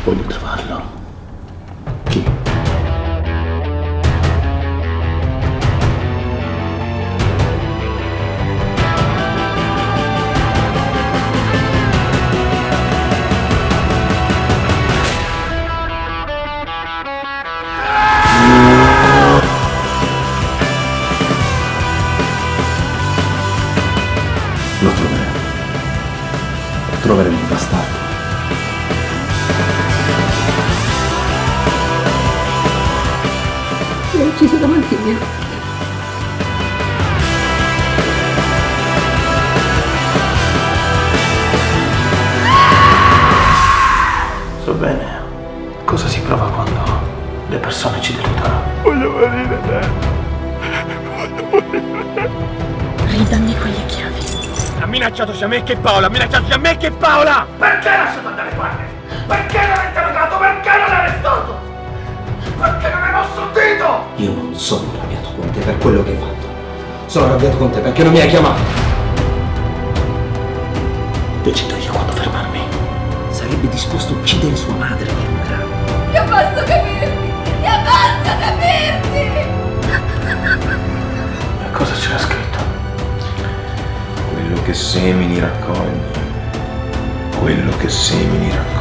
Voglio trovarlo. Chi? Lo troveremo. Troveremo il bastardo. L'hai ucciso davanti a me. So bene cosa si prova quando le persone ci deludono. Voglio morire adesso. Voglio morire. Ridammi quelle chiavi. Ha minacciato sia me che Paola, ha minacciato sia me che Paola! Perché ha lasciato andare le guardie? Perché non l'ha interrogato? Perché non l'ha arrestato? Perché non hai mosso un dito? Io non sono arrabbiato con te per quello che hai fatto. Sono arrabbiato con te perché non mi hai chiamato. Decido io quando fermarmi. Sarebbe disposto a uccidere sua madre per un grano. Io posso capirti! Io posso capirti! E cosa c'era scritto? Quello che semini raccogli. Quello che semini raccogli.